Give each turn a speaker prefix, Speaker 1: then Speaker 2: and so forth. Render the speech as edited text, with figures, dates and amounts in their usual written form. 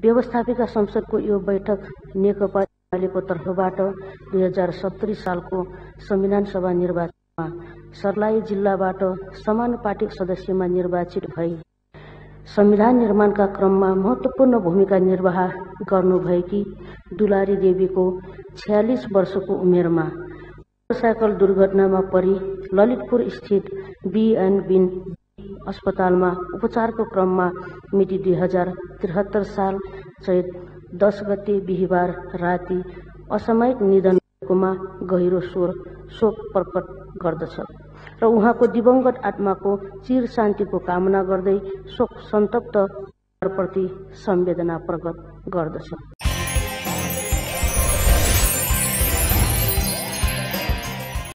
Speaker 1: व्यवस्थापिका संसदको यो बैठक नेकपा एमालेको तर्फबाट 2070 सालको संविधान सभा निर्वाचनमा सर्लाही जिल्लाबाट समानुपातिक सदस्यमा निर्वाचित भई संविधान निर्माणका क्रममा महत्त्वपूर्ण भूमिका निर्वाह गर्नुभएकी दुलारी देवीको 46 वर्षको उमेरमा मोटरसाइकल दुर्घटनामा परि ललितपुर स्थित बिएनबी अस्पतालमा उपचारको क्रममा मिति 2073 साल चैत 10 गते बिहिबार राति असामयिक निधन भएकोमा गहिरो शोक प्रकट गर्दछ र उहाँको दिवंगत आत्माको चिर शान्तिको कामना गर्दै शोक सन्तप्त प्रति संवेदना प्रकट गर्दछ।